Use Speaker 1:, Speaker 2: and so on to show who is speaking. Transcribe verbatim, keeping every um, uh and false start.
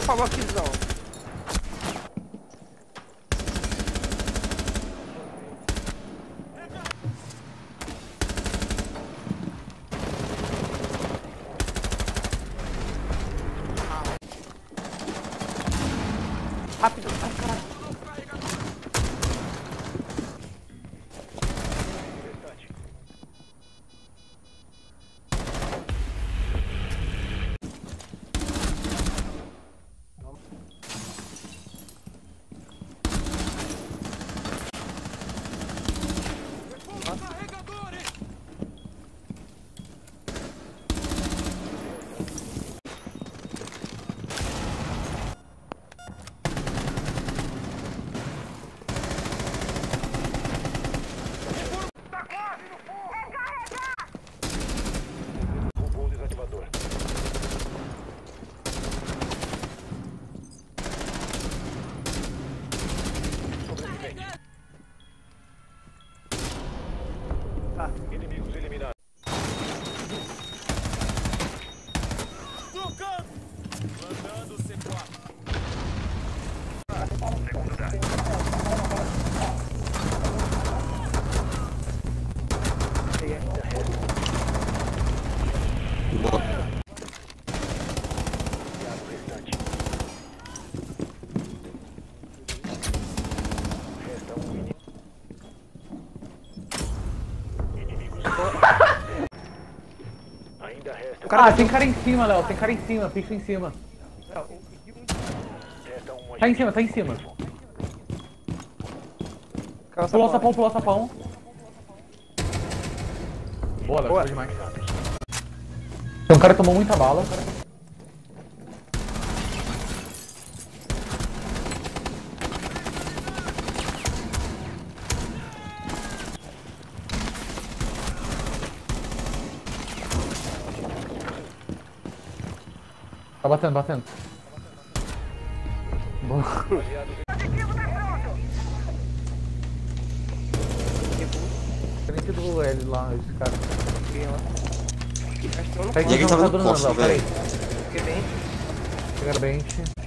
Speaker 1: falou aquizão. Rápido, ai caralho.
Speaker 2: Inimigos eliminados.
Speaker 3: Trocando! Plantando C quatro.
Speaker 2: Segundo dá.
Speaker 4: Boa.
Speaker 2: Resta um inimigo. Ainda resta.
Speaker 5: Ah, tem cara em cima, Léo. Tem cara em cima. Fica em cima.
Speaker 2: Resta um
Speaker 5: Tá em cima, tá em cima.
Speaker 1: Calça
Speaker 5: Pulou o
Speaker 1: a
Speaker 5: sapão, pulou o sapão. Boa, Léo.
Speaker 1: Boa.
Speaker 5: Foi demais. Tem um cara que tomou muita bala. Tá batendo, batendo. Boa. Tem sido ele lá, esse cara. Pega
Speaker 4: Ninguém
Speaker 5: esse
Speaker 4: tava no
Speaker 5: matador não,
Speaker 4: posto,
Speaker 5: Léo, peraí.
Speaker 4: velho.
Speaker 1: Que bem.
Speaker 5: Pegaram bench.